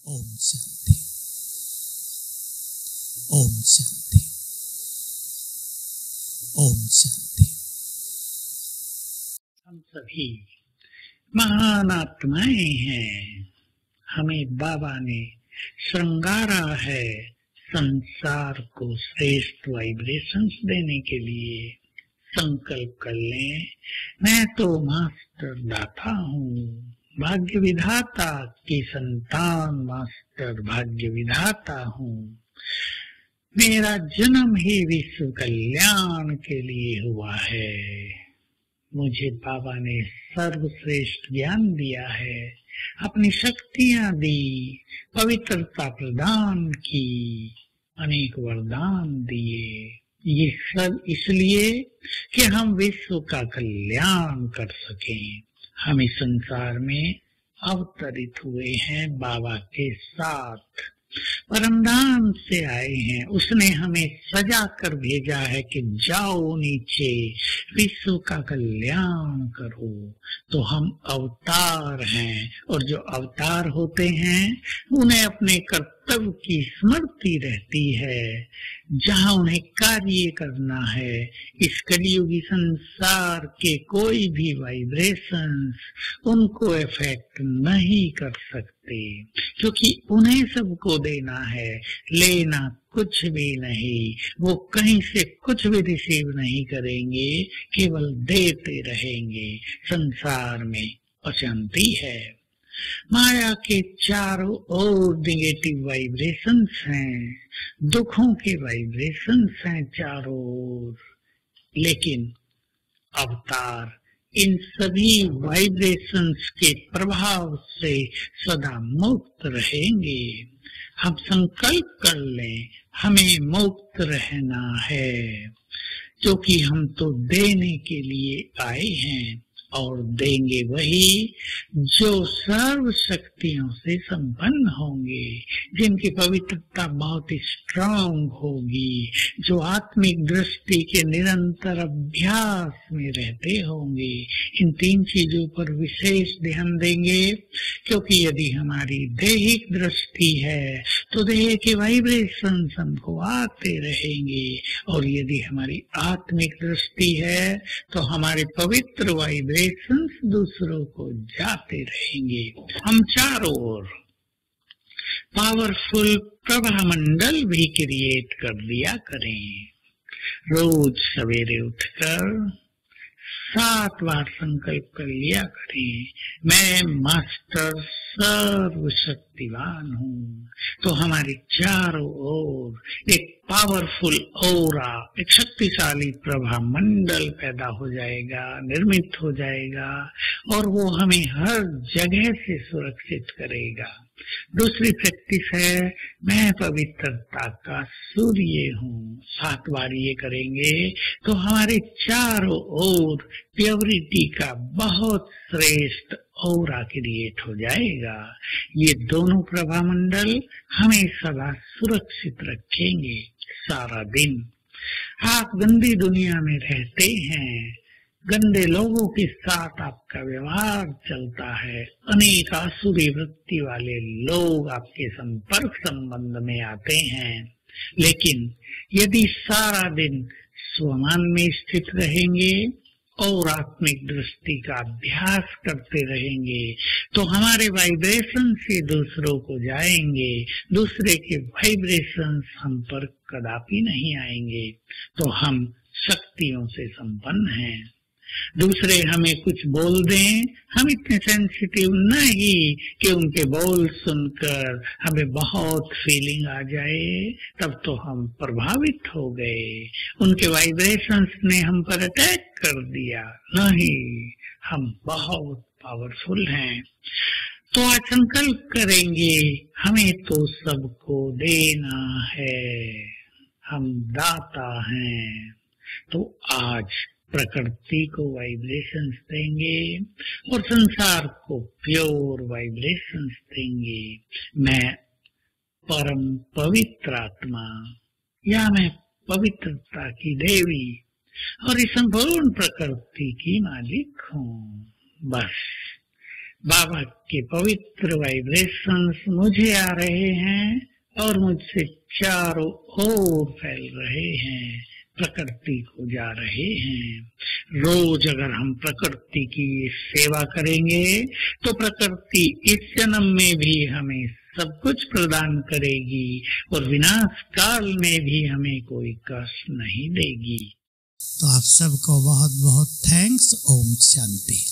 ओम शांति। ओम शांति। ओम शांति। हम सभी महान आत्माएं हैं। हमें बाबा ने श्रृंगारा है संसार को श्रेष्ठ वाइब्रेशंस देने के लिए। संकल्प कर लें, मैं तो मास्टर दाता हूँ, भाग्य विधाता की संतान, मास्टर भाग्य विधाता हूँ। मेरा जन्म ही विश्व कल्याण के लिए हुआ है। मुझे बाबा ने सर्वश्रेष्ठ ज्ञान दिया है, अपनी शक्तियां दी, पवित्रता प्रदान की, अनेक वरदान दिए। ये सब इसलिए कि हम विश्व का कल्याण कर सकें। हम इस संसार में अवतरित हुए हैं बाबा के साथ, परमधाम से आए हैं। उसने हमें सजा कर भेजा है कि जाओ नीचे विश्व का कल्याण करो। तो हम अवतार हैं, और जो अवतार होते हैं उन्हें अपने कर्तव्य की स्मृति रहती है, जहाँ उन्हें कार्य करना है। इस कलियुगी संसार के कोई भी वाइब्रेशंस उनको इफेक्ट नहीं कर सकते, क्योंकि उन्हें सबको देना है, लेना कुछ भी नहीं। वो कहीं से कुछ भी रिसीव नहीं करेंगे, केवल देते रहेंगे। संसार में अशांति है, माया के चारों ओर नेगेटिव वाइब्रेशंस हैं, दुखों के वाइब्रेशंस हैं चारों ओर। लेकिन अवतार इन सभी वाइब्रेशंस के प्रभाव से सदा मुक्त रहेंगे। हम संकल्प कर लें, हमें मुक्त रहना है, क्योंकि हम तो देने के लिए आए हैं, और देंगे वही जो सर्व शक्तियों से संपन्न होंगे, जिनकी पवित्रता बहुत स्ट्रांग होगी, जो आत्मिक दृष्टि के निरंतर अभ्यास में रहते होंगे। इन तीन चीजों पर विशेष ध्यान देंगे, क्योंकि यदि हमारी दैहिक दृष्टि है तो देह के वाइब्रेशन हमको आते रहेंगे, और यदि हमारी आत्मिक दृष्टि है तो हमारे पवित्र वाइब्रेशन दूसरों को जाते रहेंगे। हम चारों ओर पावरफुल प्रभा मंडल भी क्रिएट कर दिया करें। रोज सवेरे उठकर 7 बार संकल्प कर लिया करें, मैं मास्टर सर्वशक्तिवान हूँ। तो हमारे चारों ओर एक पावरफुल ऑरा, एक शक्तिशाली प्रभा मंडल पैदा हो जाएगा, निर्मित हो जाएगा, और वो हमें हर जगह से सुरक्षित करेगा। दूसरी प्रैक्टिस है, मैं पवित्रता का सूर्य हूँ। 7 बार ये करेंगे तो हमारे चारों ओर प्योरिटी का बहुत श्रेष्ठ ऑरा क्रिएट हो जाएगा। ये दोनों प्रभा मंडल हमें सदा सुरक्षित रखेंगे सारा दिन। आप गंदी दुनिया में रहते हैं, गंदे लोगों के साथ आपका व्यवहार चलता है, अनेक आसुरी वृत्ति वाले लोग आपके संपर्क संबंध में आते हैं। लेकिन यदि सारा दिन स्वमान में स्थित रहेंगे और आत्मिक दृष्टि का अभ्यास करते रहेंगे, तो हमारे वाइब्रेशन से दूसरों को जाएंगे, दूसरे के वाइब्रेशन हम पर कदापि नहीं आएंगे। तो हम शक्तियों से संपन्न हैं। दूसरे हमें कुछ बोल दें, हम इतने सेंसिटिव नहीं कि उनके बोल सुनकर हमें बहुत फीलिंग आ जाए, तब तो हम प्रभावित हो गए, उनके वाइब्रेशंस ने हम पर अटैक कर दिया। नहीं, हम बहुत पावरफुल हैं। तो आज संकल्प करेंगे, हमें तो सबको देना है, हम दाता हैं। तो आज प्रकृति को वाइब्रेशंस देंगे और संसार को प्योर वाइब्रेशंस देंगे। मैं परम पवित्र आत्मा, या मैं पवित्रता की देवी और इस संपूर्ण प्रकृति की मालिक हूँ। बस बाबा के पवित्र वाइब्रेशंस मुझे आ रहे हैं और मुझसे चारों ओर फैल रहे हैं, प्रकृति को जा रहे हैं। रोज अगर हम प्रकृति की सेवा करेंगे तो प्रकृति इस जन्म में भी हमें सब कुछ प्रदान करेगी और विनाश काल में भी हमें कोई कष्ट नहीं देगी। तो आप सबको बहुत बहुत थैंक्स। ओम शांति।